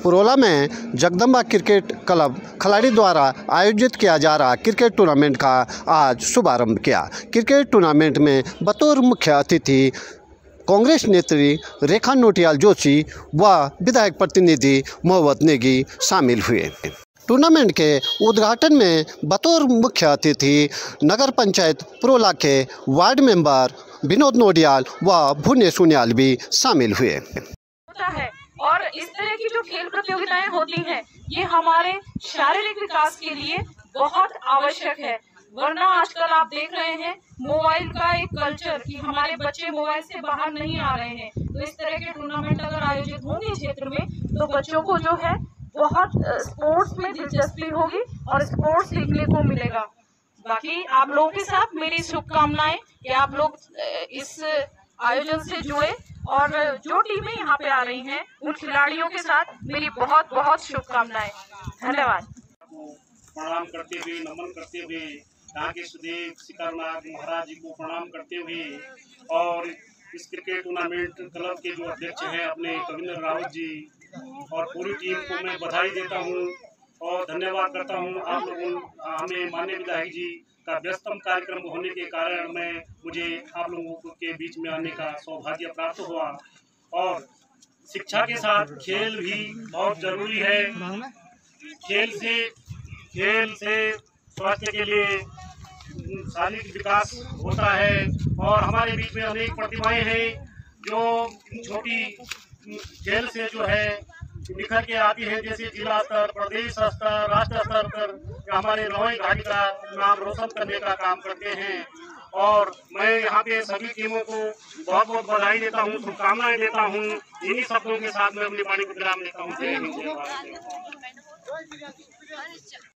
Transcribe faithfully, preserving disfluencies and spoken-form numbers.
पुरोला में Jagdamba cricket club खिलाड़ी द्वारा आयोजित किया जा रहा क्रिकेट टूर्नामेंट का आज शुभारंभ किया। क्रिकेट टूर्नामेंट में बतौर मुख्य अतिथि कांग्रेस नेत्री रेखा नोटियाल जोशी व विधायक प्रतिनिधि मोहम्मद नेगी शामिल हुए। टूर्नामेंट के उद्घाटन में बतौर मुख्य अतिथि नगर पंचायत पुरोला के वार्ड मेंबर विनोद नोटियाल व भुवनेश उनियाल भी शामिल हुए। और इस तरह की जो खेल प्रतियोगिताएं होती हैं ये हमारे शारीरिक विकास के लिए बहुत आवश्यक है, वरना आजकल आप देख रहे हैं मोबाइल का एक कल्चर कि हमारे बच्चे मोबाइल से बाहर नहीं आ रहे हैं। तो इस तरह के टूर्नामेंट अगर आयोजित होंगे क्षेत्र में तो बच्चों को जो है बहुत स्पोर्ट्स में दिलचस्पी होगी और स्पोर्ट्स सीखने को मिलेगा। बाकी आप लोगों के साथ मेरी शुभकामनाएं कि आप लोग इस आयोजन से जुड़े और जो टीमें यहाँ पे आ रही हैं उन खिलाड़ियों के साथ मेरी बहुत बहुत शुभकामनाएं। धन्यवाद। प्रणाम करते हुए, नमन करते हुए, यहाँ के सुदेव शिकारनाथ महाराज जी को प्रणाम करते हुए और इस क्रिकेट टूर्नामेंट क्लब के जो अध्यक्ष हैं अपने कविंद्र रावत जी और पूरी टीम को मैं बधाई देता हूँ और धन्यवाद करता हूँ। आप लोगों हमें माननीय विधायक जी का व्यस्तम कार्यक्रम होने के कारण मैं मुझे आप लोगों के बीच में आने का सौभाग्य प्राप्त हुआ। और शिक्षा के साथ खेल भी बहुत जरूरी है। खेल से खेल से स्वास्थ्य के लिए शारीरिक विकास होता है और हमारे बीच में अनेक प्रतिभाएं हैं जो छोटी खेल से जो है निखर के आती है, जैसे जिला स्तर, प्रदेश स्तर, राष्ट्र स्तर पर हमारे नौवीं घाटी का नाम रोशन करने का काम करते हैं। और मैं यहाँ पे सभी टीमों को बहुत बहुत बधाई देता हूँ, शुभकामनाएं देता हूँ। इन्हीं शब्दों के साथ मैं अपनी वाणी को विराम देता हूँ।